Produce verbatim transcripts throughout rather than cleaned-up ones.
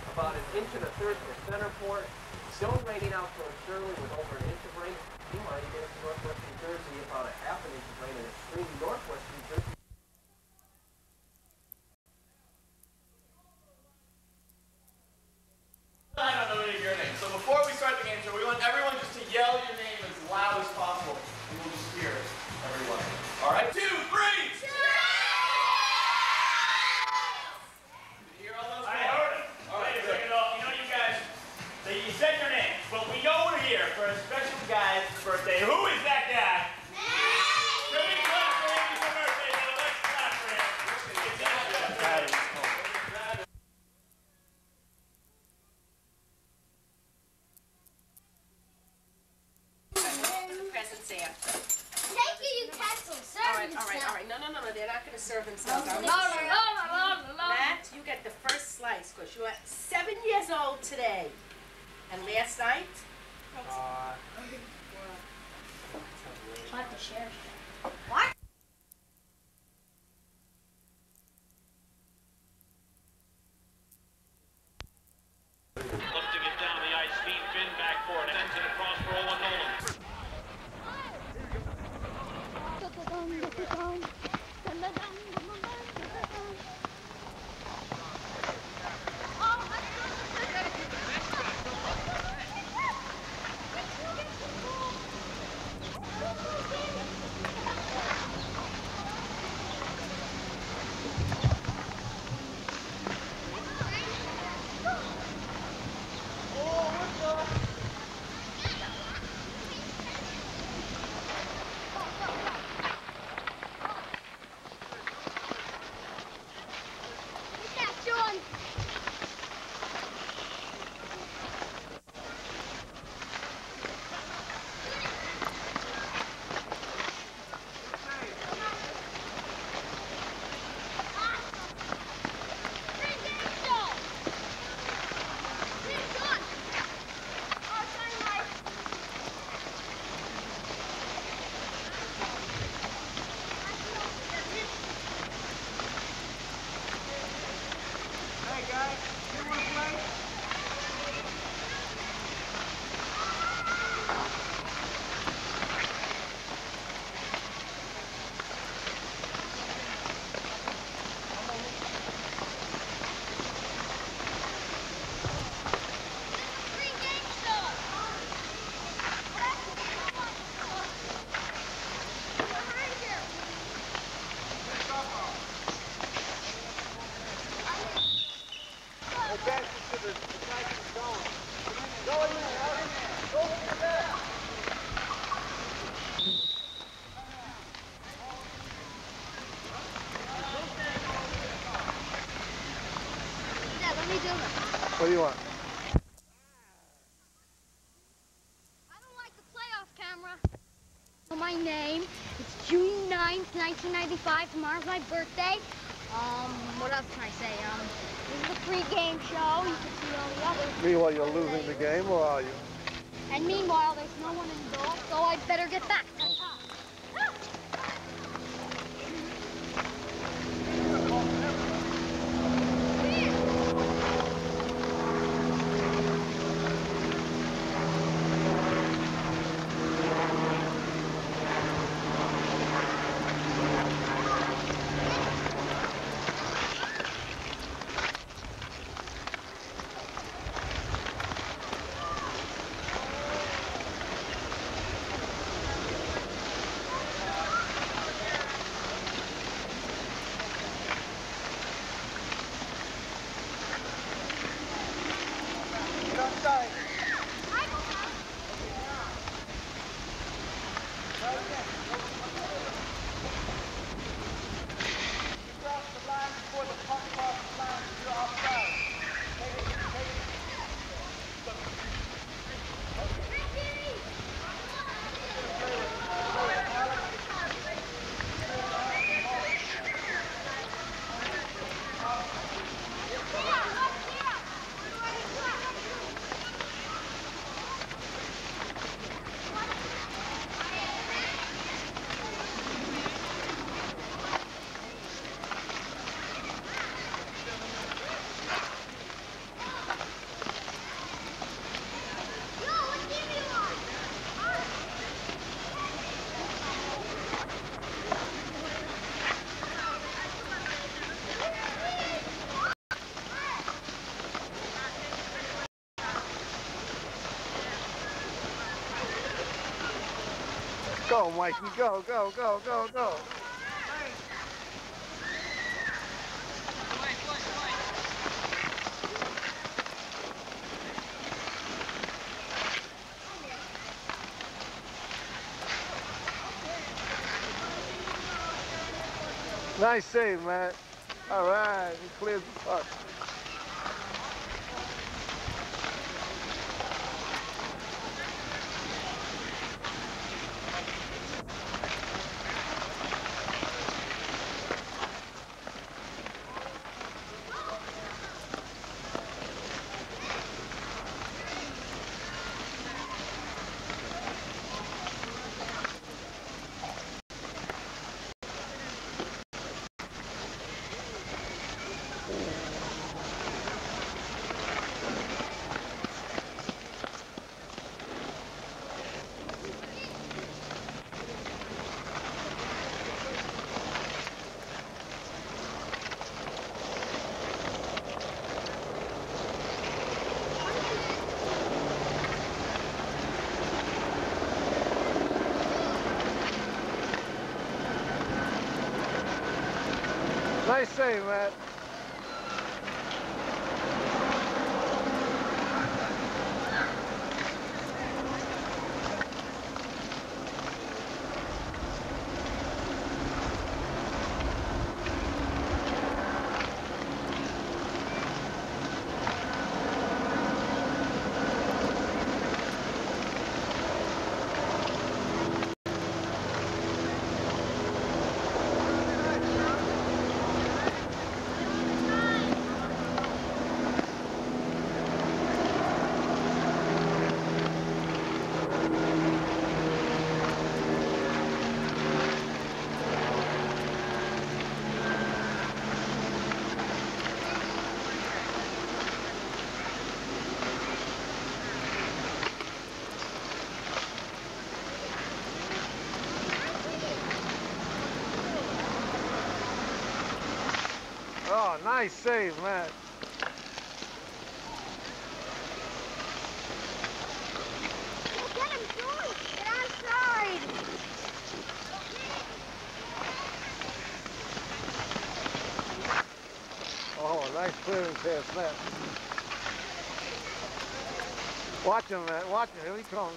About an inch and a third for Centerport. Still raining out towards Shirley with over an inch of rain. Meanwhile, you get into northwest New Jersey, about a half an inch of rain in extreme northwest New Jersey. I don't know any of your names. So before we start the game show, we want everyone just to yell your name as loud as possible. And we'll just hear everyone. All right, two, three. Did you hear all those? I heard it. All right, Wait a good. second, all. You know you guys, so you said your name. Well, we know we're here for a special guy's birthday. Who is that guy? Me! Can we clap for him? It's a birthday, so let's clap for him. It's that guy. Presents after. Take your utensils, serve All right, all right, all right. No, no, no, no. They're not going to serve themselves. I'll make them serve. Matt, you get the first slice because you are seven years old today. And last night? Uh, What the share? What? Lifting it down the ice, Steve Finn back for it, sends it across for Owen Nolan. What do you want? I don't like the playoff camera. My name is June ninth, nineteen ninety-five. Tomorrow's my birthday. Um, what else can I say? Um, this is a pre-game show. You can see all the others. Meanwhile, you're losing the game, or are you? And meanwhile, there's no one in the goal, so I'd better get back. Go, Mikey, go, go, go, go, go. Nice save, Matt. All right, he clears the puck. Nice save, Matt. Oh, nice save, Matt. Get him, George! Get outside! Oh, nice clearing pass, Matt. Watch him, Matt. Watch him. Here he comes.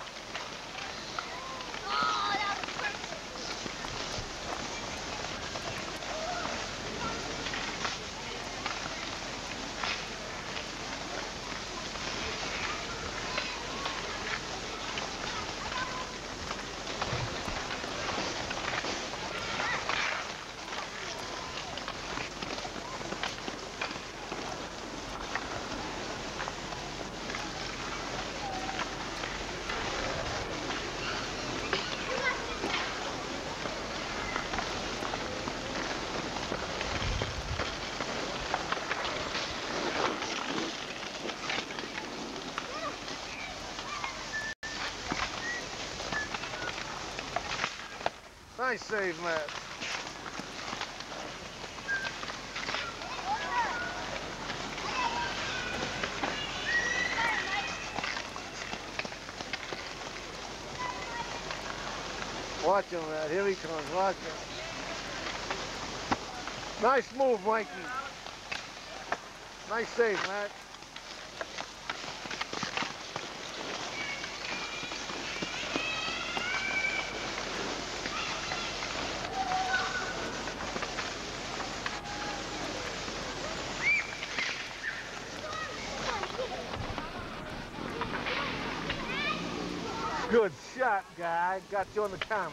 Oh, that was perfect! Nice save, Matt. Watch him, Matt. Here he comes. Watch him. Nice move, Mikey. Nice save, Matt. Good shot, guy. Got you on the camera.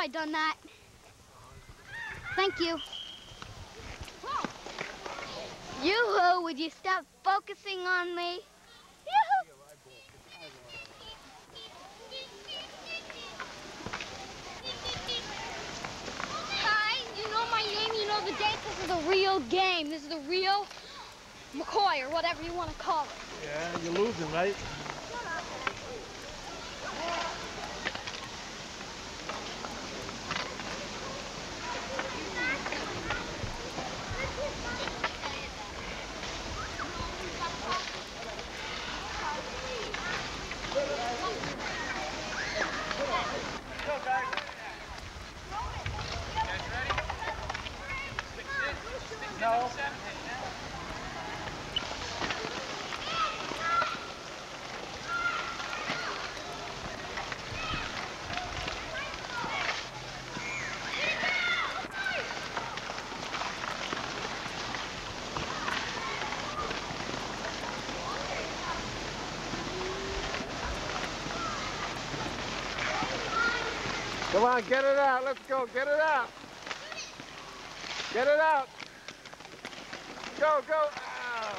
I done that. Thank you. Yoo-hoo, would you stop focusing on me? Yoo-hoo. Hi, you know my name, you know the date. This is a real game. This is a real McCoy, or whatever you want to call it. Yeah, you're losing, right? No. Come on, get it out. Let's go. Get it out. Get it out. Go, go. Ow.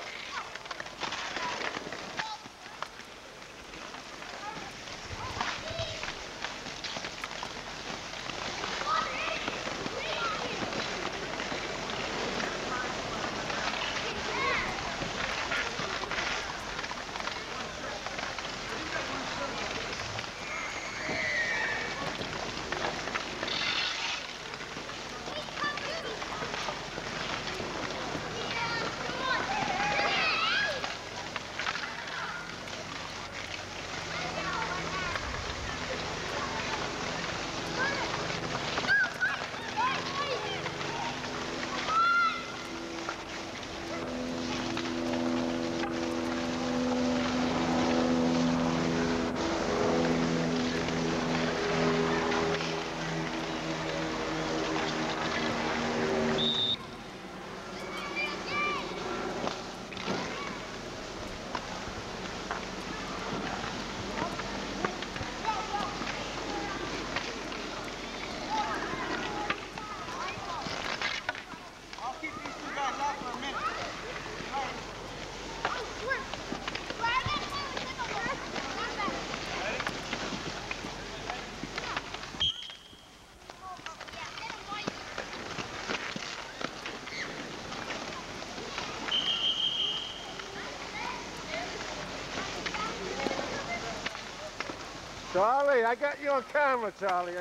Charlie, I got you on camera, Charlie.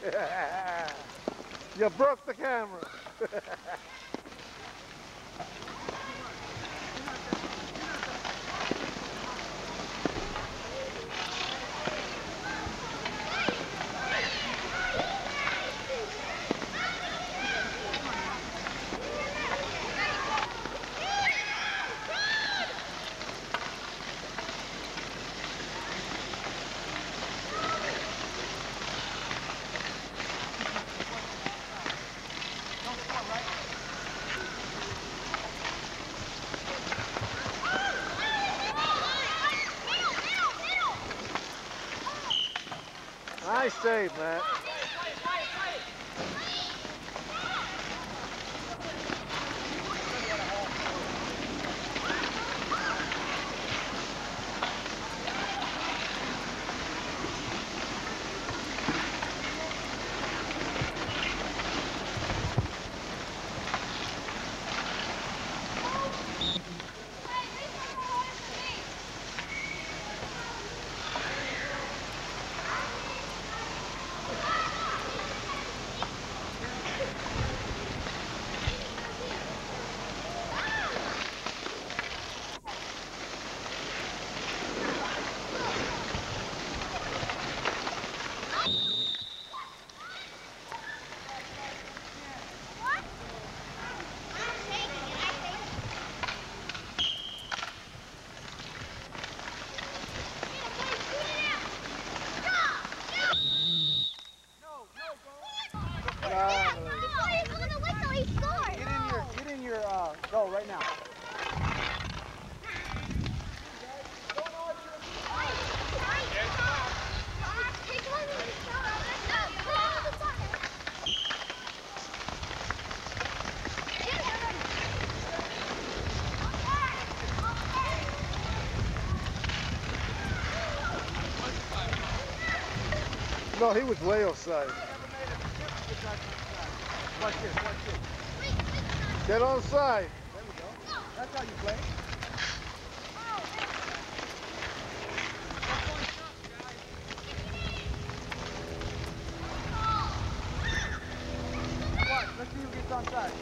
You broke the camera. Nice save, Matt. No, he was way offside. Watch this, watch this. Get onside. There we go. That's how you play. What? Let's see who gets onside.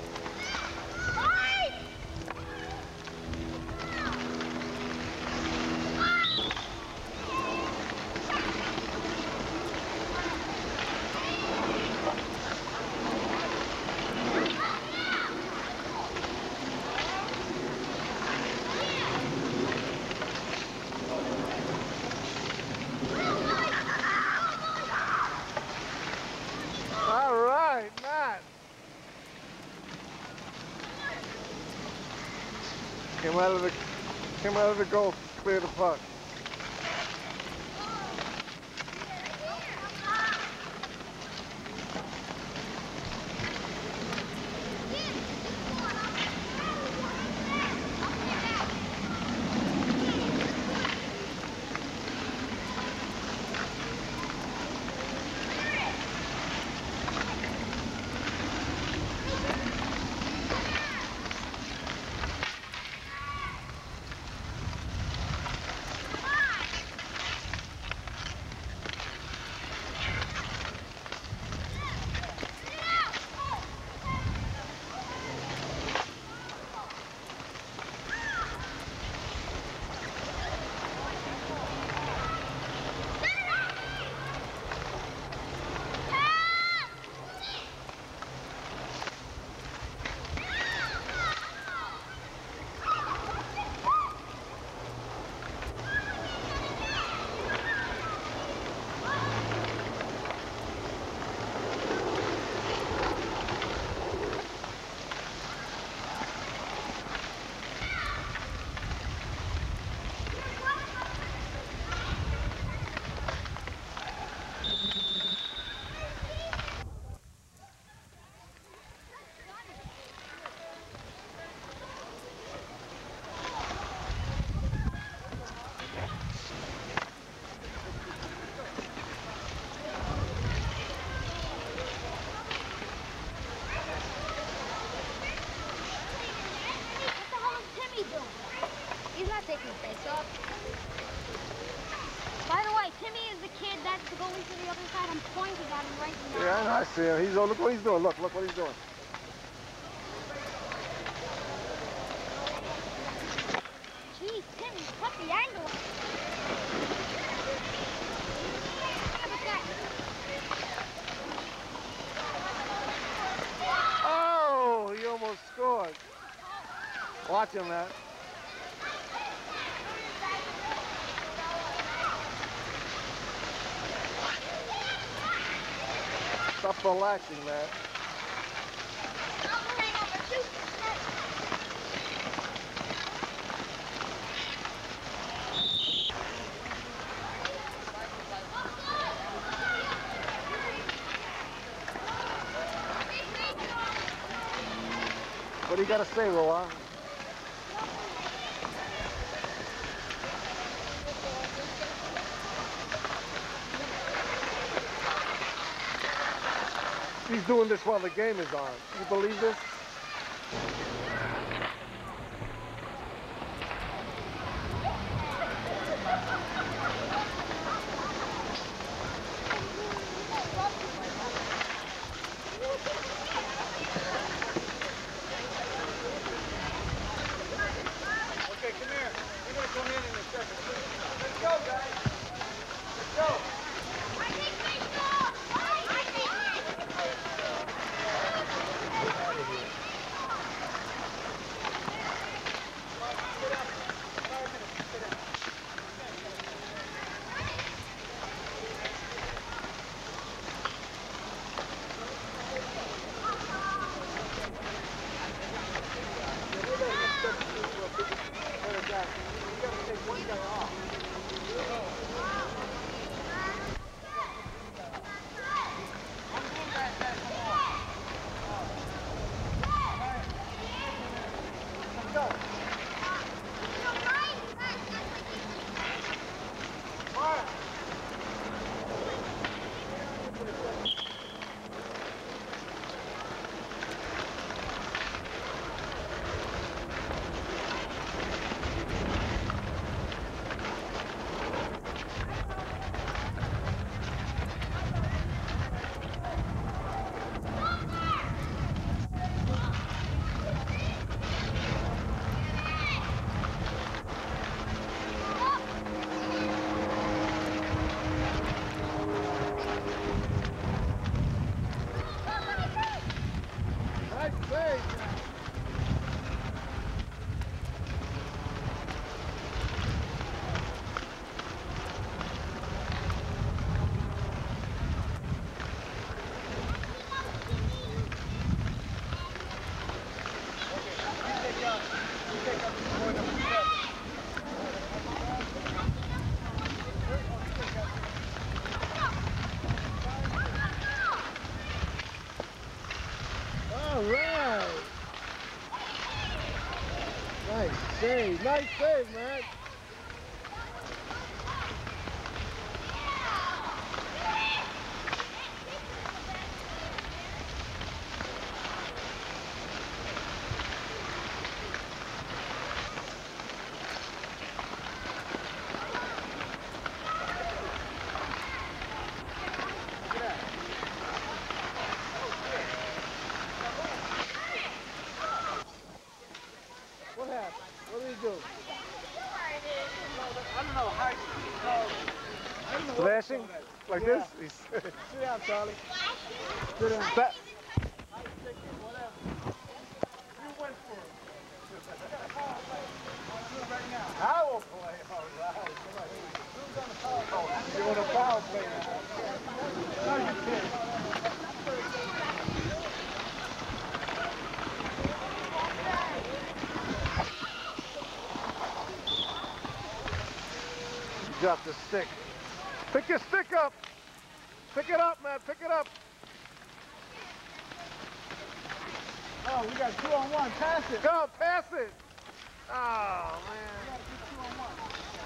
All right, Matt. Came out of the came out of the goal, clear the puck. By the way, Timmy is the kid that's going to the other side. I'm pointing at him right now. Yeah, I see him. He's oh, look what he's doing. Look, look what he's doing. Jeez, Timmy, cut the angle. Oh, he almost scored. Watch him, man. Stop relaxing, man. What do you got to say, Rowan? He's doing this while the game is on. You believe this? Okay, come here. We're going to come in in a second. Let's go, guys. Let's go. Out of here. Hey, nice save, man. What happened? What did he do? I don't know how you know. Flashing? Like Yeah. this? He's Sit down, Charlie. Sit down. Ba- You went for it. I will play. All right. Who's on the power play? You're on the power play now. No, you can't. Drop the stick. Pick your stick up. Pick it up, man. Pick it up. Oh, we got two on one. Pass it. Go, pass it. Oh, man. We got to get two on one.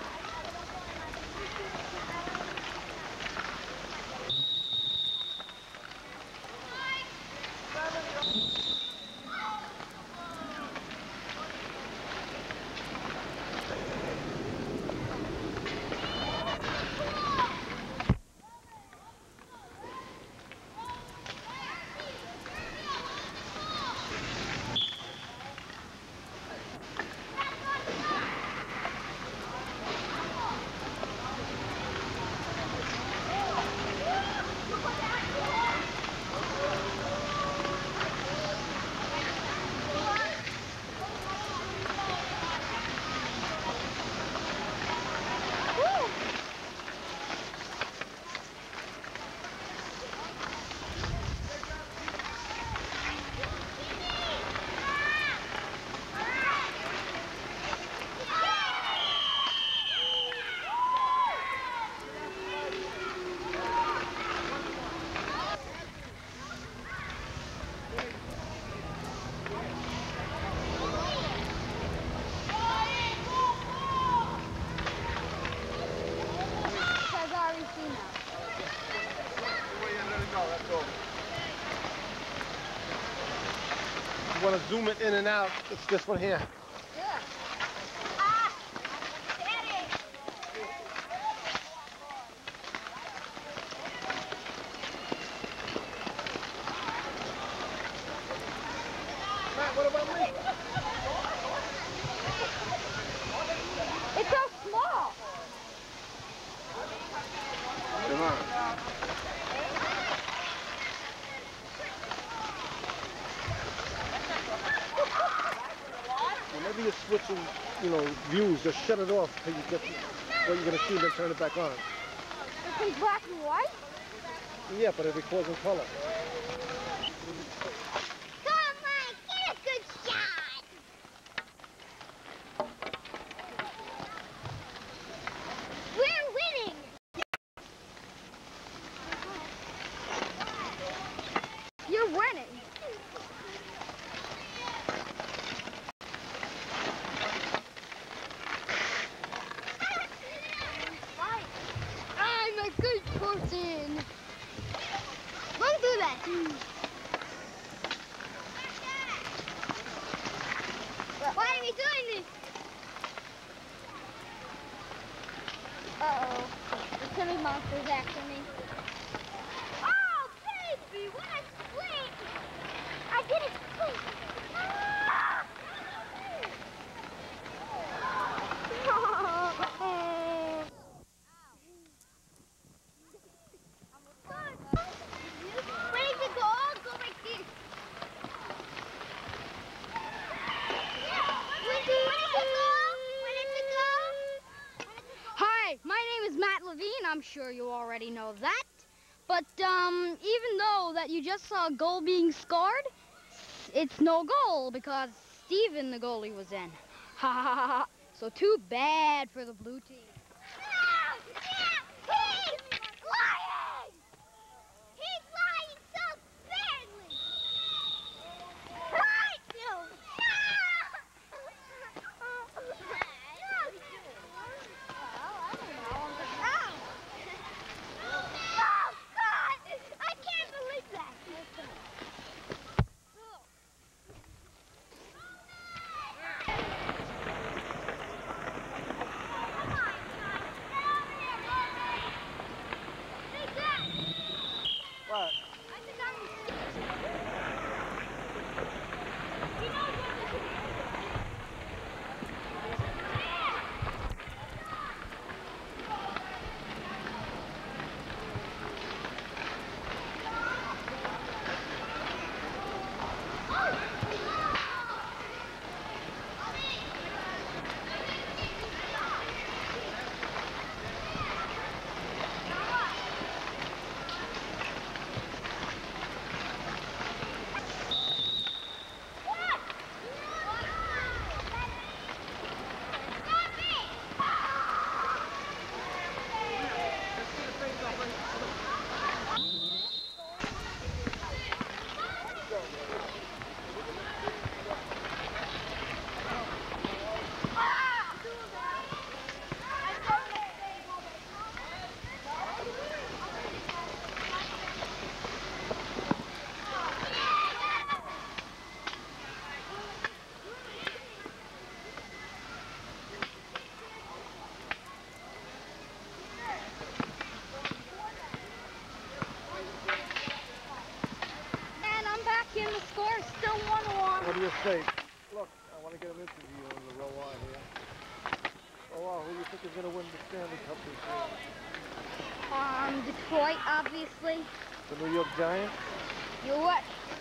You want to zoom it in and out, it's this one here. Yeah. Ah! Daddy! Matt, what about me? It's so small. Come on. Whenever you're switching, you know, views, just shut it off till you get what you're going to see, then turn it back on. It's in black and white? Yeah, but it records in color. Come on, get a good shot. We're winning. You're winning. I'm a good person. Don't do that. Why are we doing this? Uh-oh. There's so many monsters after me. Oh, baby, what a swing! I did it quick. Ah! Ready to go? Go like this. Ready to go? Ready to go? Hi, my name is Matt Levine. I'm sure you already know that. But um, even though that you just saw a goal being scored, it's no goal because Steven, the goalie, was in. Ha ha ha ha. So too bad for the blue team. He's lying! He's lying so badly! Right, you! your state. Look, I want to get an interview in the row on here. Oh, wow, who do you think is going to win the Stanley Cup this year? Um, Detroit, obviously. The New York Giants? You what?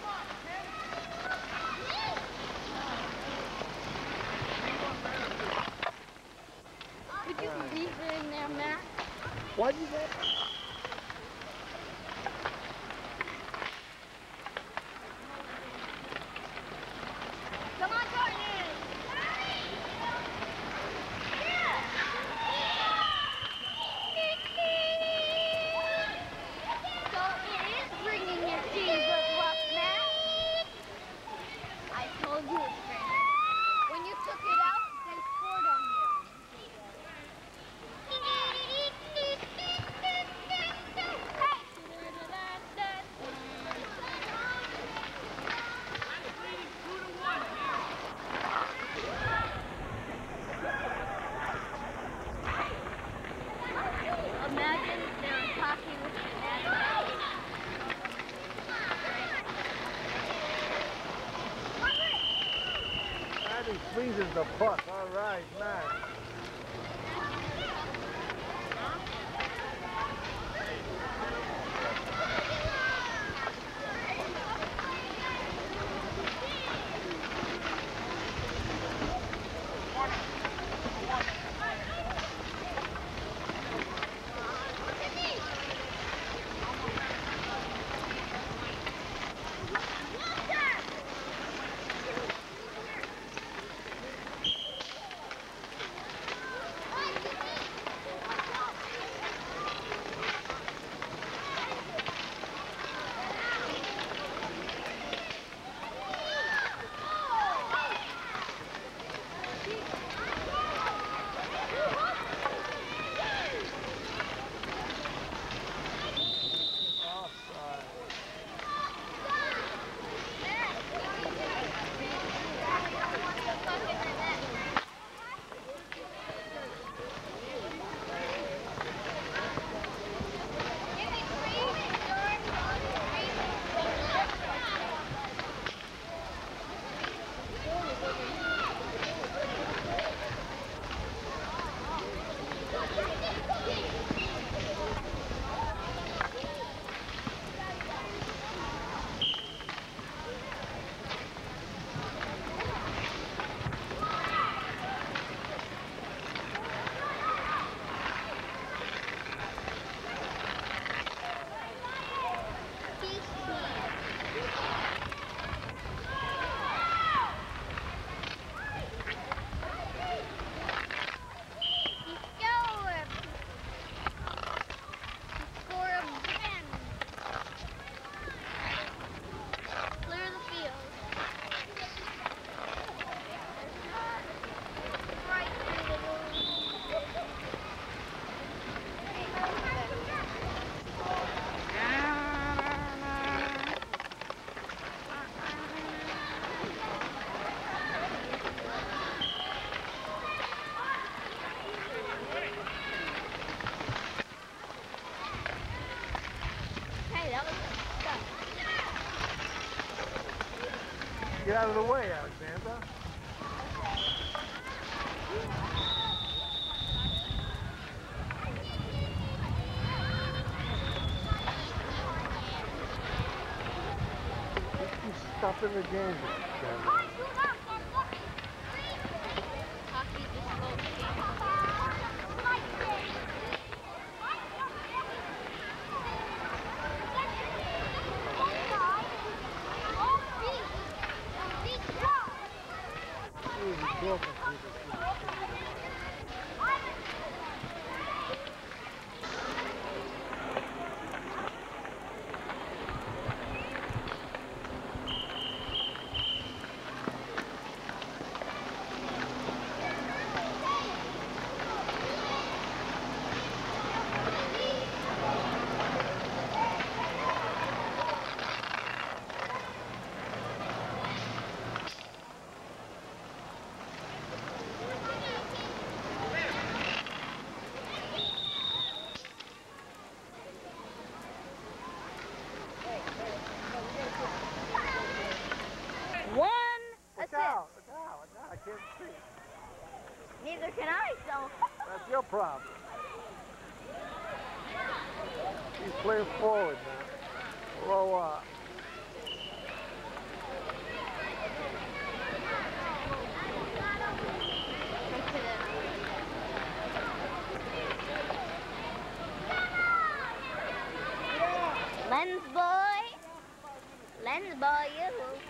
Could you believe we're in there, Matt? Why'd you get? Come on, Jordan! So it is bringing your team good luck, Matt. I told you it's bringing. When you took it out, they scored on you. Imagine they're talking with your dad. Maddie freezes the puck. All right, Matt. Get out of the way, Alexander. Keep stopping the game. can I, so. That's your problem. He's playing forward now. Blow up. Lens boy. Lens boy, you.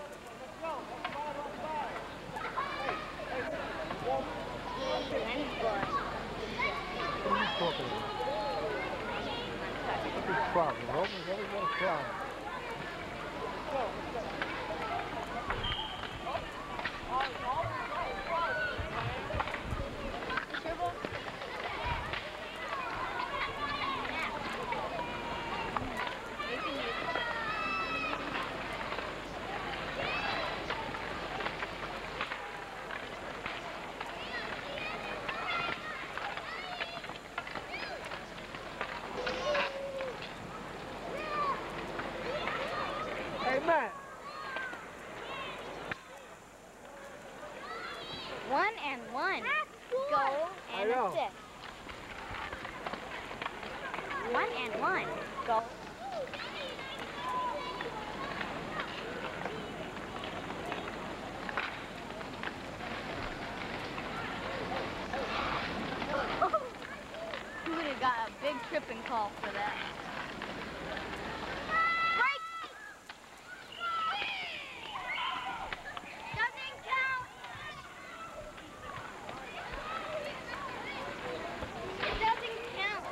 Yay, lens boy. What are you talking about? What's his problem? Roman's always got a problem. Hey, Matt. One and one. Goal and I know. assist. One and one. Goal. You would have got a big tripping call for that. Break! Doesn't count! It doesn't count.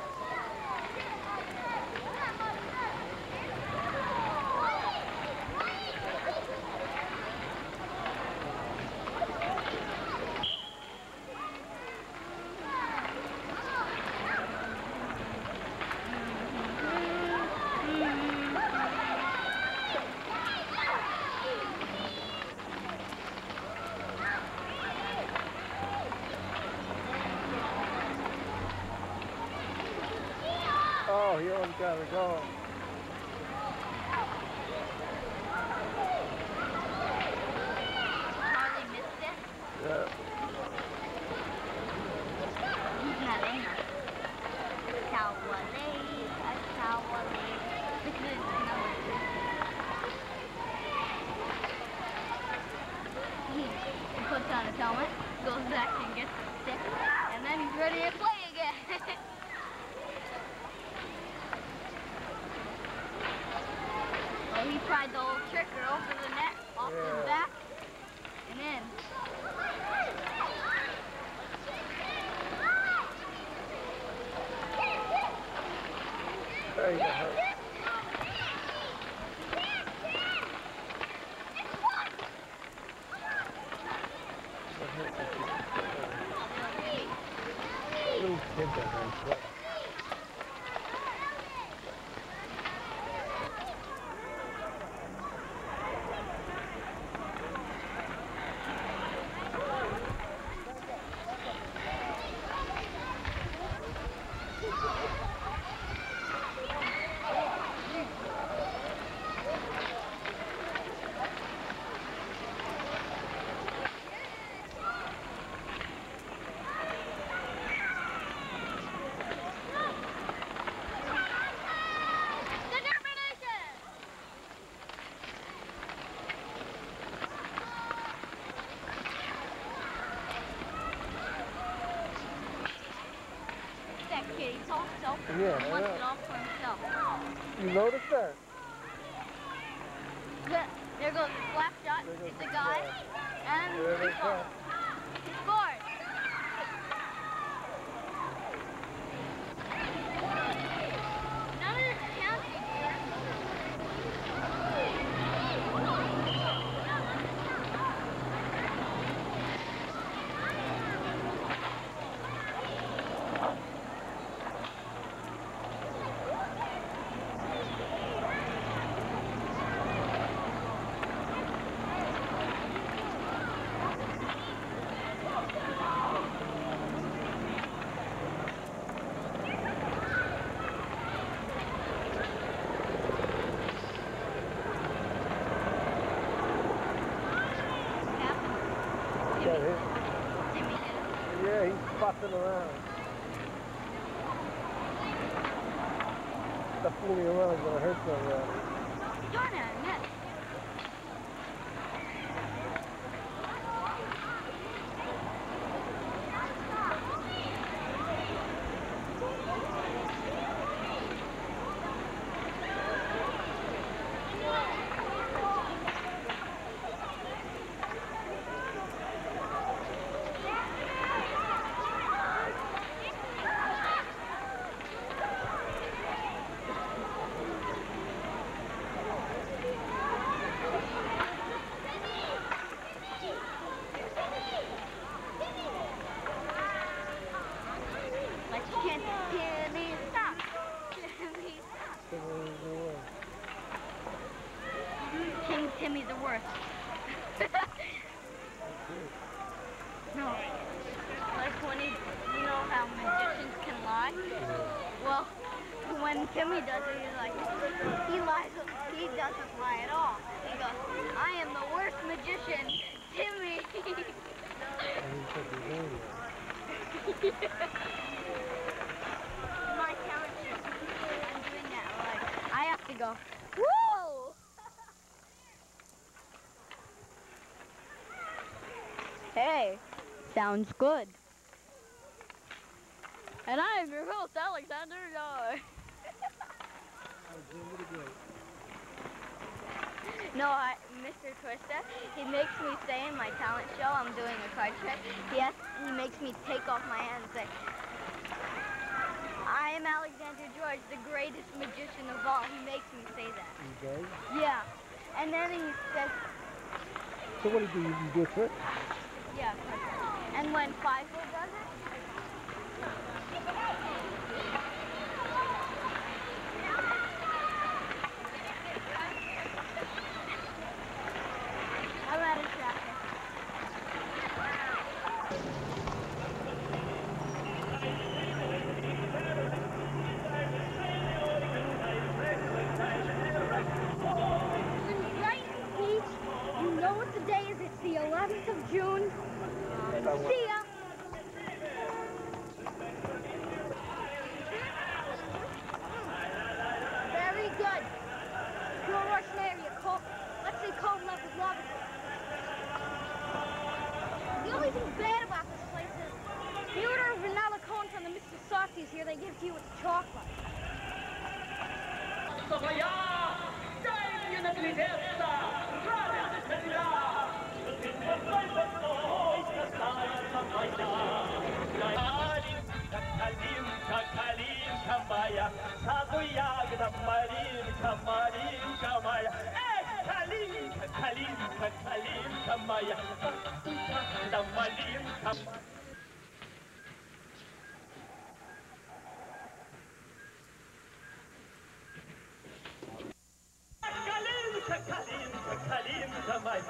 Oh, he always got to go. Harley missed it. Yeah. He's not in there. Cowale, a cowale. This is number three. He puts on his helmet, goes back and gets the stick, and then he's ready to play again. Well, he tried the old tricker over the net, off Yeah. his back, and in. There you go. Little kid that has That kid, he's all self. Yeah, He I wants know. it all for himself. You notice that? Look, there goes the slap shot. There goes It's the a guy. slap. And There they he scores. come. He scored. None of this counting, sir. Got hit. Timmy did it. Yeah, he's fussing around. The fooling around is gonna hurt somebody. Darn it, net. Like you can't Timmy stop. Timmy stop. King Timmy's the worst. No. Like when he, you know how magicians can lie? Well, when Timmy does it, he's like, he lies, he doesn't lie at all. He goes, I am the worst magician, Timmy. My talent show, I'm doing that, like, I have to go, whoa! Hey, sounds good. And I am your host, Alexander Yar. No, I, Mister Twista, he makes me say in my talent show, I'm doing a card trick, he, has, he makes me take off my hand and say, I am Alexander George, the greatest magician of all. He makes me say that. He does? Yeah. And then he says, So what do you do? You do a trick? yeah, perfect. And when Feifel does it, I'm out of traffic. Right, Peach? You know what the day is? It's the eleventh of June. See ya. Very good. Pure Russian area. Cold, let's say cold love is love. The only thing bad about this place is you order a vanilla cone from the Mister Softies here, they give it to you with chocolate. Калинка моя, саду ягода, малинка, малинка моя. Эй, калинка, калинка, калинка моя, да малинка. Калинка, калинка, калинка моя,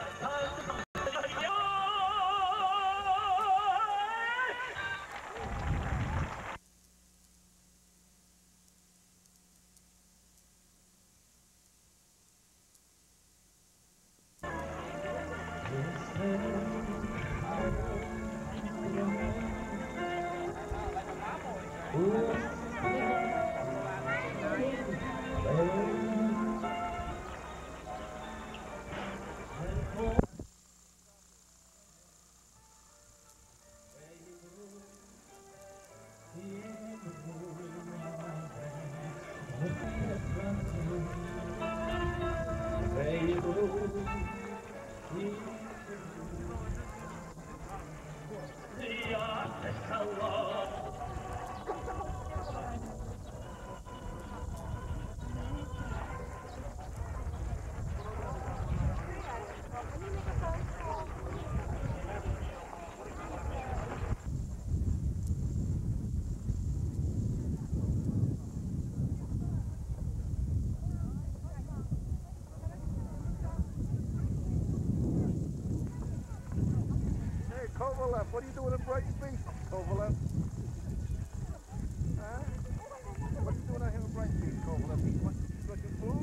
Kovalev, what are you doing in Bright Space, Kovalev? Huh? What are you doing out here in Bright Space, Kovalev? He's looking food?